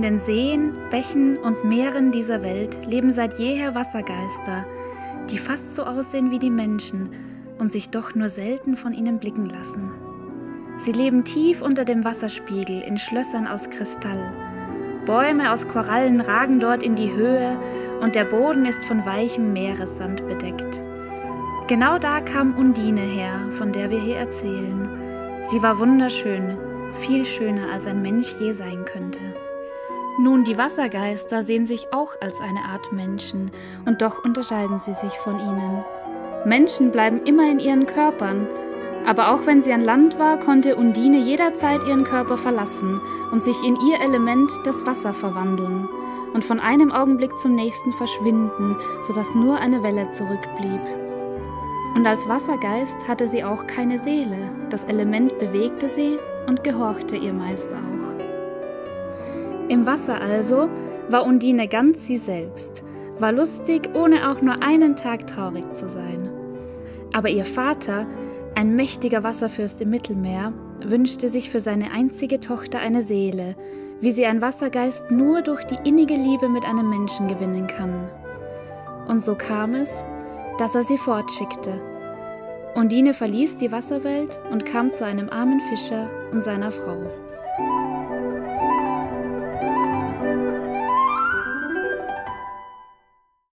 In den Seen, Bächen und Meeren dieser Welt leben seit jeher Wassergeister, die fast so aussehen wie die Menschen und sich doch nur selten von ihnen blicken lassen. Sie leben tief unter dem Wasserspiegel in Schlössern aus Kristall. Bäume aus Korallen ragen dort in die Höhe und der Boden ist von weichem Meeressand bedeckt. Genau da kam Undine her, von der wir hier erzählen. Sie war wunderschön, viel schöner als ein Mensch je sein könnte. Nun, die Wassergeister sehen sich auch als eine Art Menschen, und doch unterscheiden sie sich von ihnen. Menschen bleiben immer in ihren Körpern, aber auch wenn sie an Land war, konnte Undine jederzeit ihren Körper verlassen und sich in ihr Element, das Wasser, verwandeln und von einem Augenblick zum nächsten verschwinden, sodass nur eine Welle zurückblieb. Und als Wassergeist hatte sie auch keine Seele, das Element bewegte sie und gehorchte ihr meist auch. Im Wasser also war Undine ganz sie selbst, war lustig, ohne auch nur einen Tag traurig zu sein. Aber ihr Vater, ein mächtiger Wasserfürst im Mittelmeer, wünschte sich für seine einzige Tochter eine Seele, wie sie ein Wassergeist nur durch die innige Liebe mit einem Menschen gewinnen kann. Und so kam es, dass er sie fortschickte. Undine verließ die Wasserwelt und kam zu einem armen Fischer und seiner Frau.